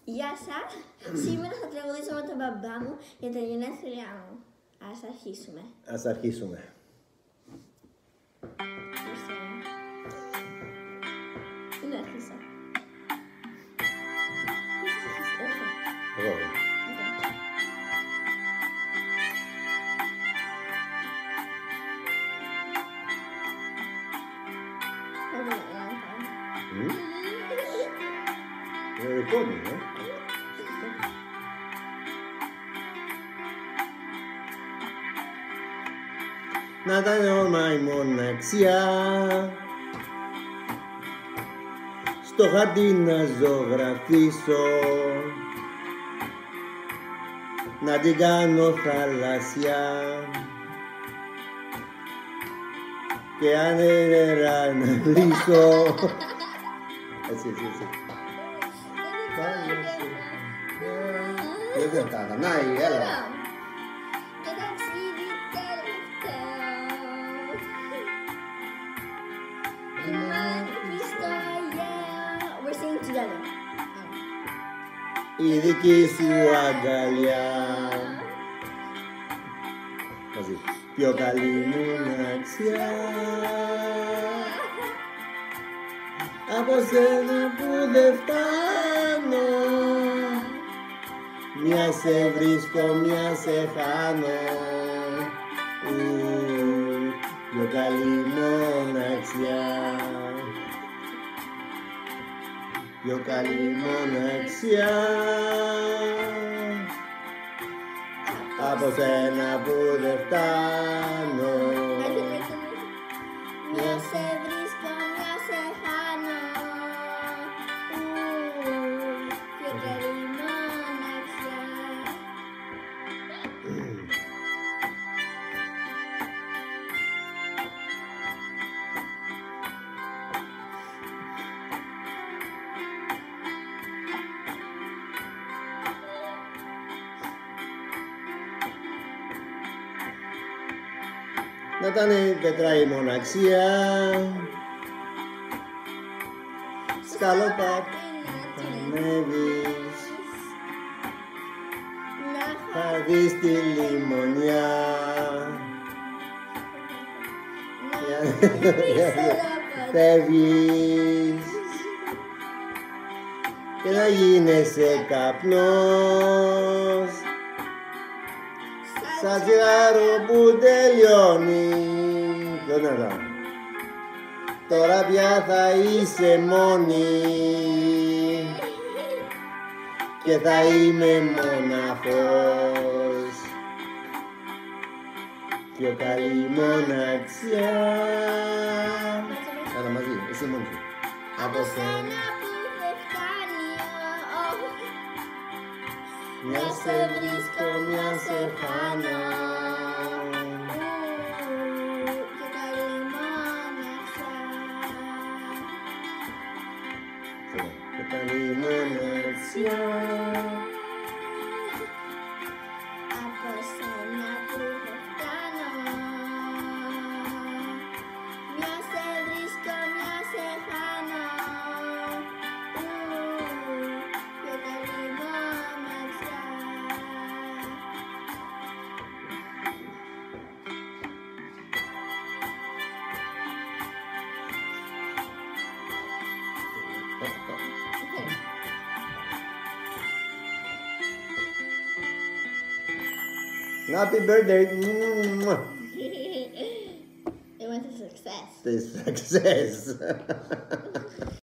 Γεια σας. Σήμερα θα τραγουδήσουμε τον μπαμπά μου για τα γενέθλιά μου. Ας αρχίσουμε. Ας αρχίσουμε. Είναι άρχισα. Εγώ. Recording, eh? Να ήταν όμα η μοναξιά στο χαρτί να ζωγραφίσω, να την κάνω θαλασσιά και αν νερά να λύσω. Έτσι. Δεν τα ανανάει, έλα. Το ταξίδι τελευταίο στο Αιγαίο. We're singing together. Η δική σου αγκαλιά μαζί. Πιο καλή μοναξιά από σένα που δεν φτάνω. Μια σε βρίσκω, μια σε χάνω. Πιο καλή μοναξιά. Πιο καλή μοναξιά από σένα που δεν φτάνω. Μια σε βρίσκω, μια σε χάνω. Πιο καλή μοναξιά. Να ήταν πετρά η μοναξία, σκαλοπάτι να ανέβεις, θα δεις τη λιμονιά. Φεύγεις και να γίνεσαι καπνός, σαν τσιγάρο που τελειώνει. Τώρα πια θα είσαι μόνη και θα είμαι μοναχός. Πιο καλή μοναξιά. Άρα μαζί, εσύ μόνη σου. Από σένα που δεν φτάνει. Μια σε βρίσκω, μια σε χάνω. Πιο καλή μοναξιά. Πιο καλή μοναξιά. Από σένα που δεν φτάνω. Μια σε βρίσκω, μια σε χάνω. Πιο καλή μοναξιά. Happy birthday! It was a success. Success!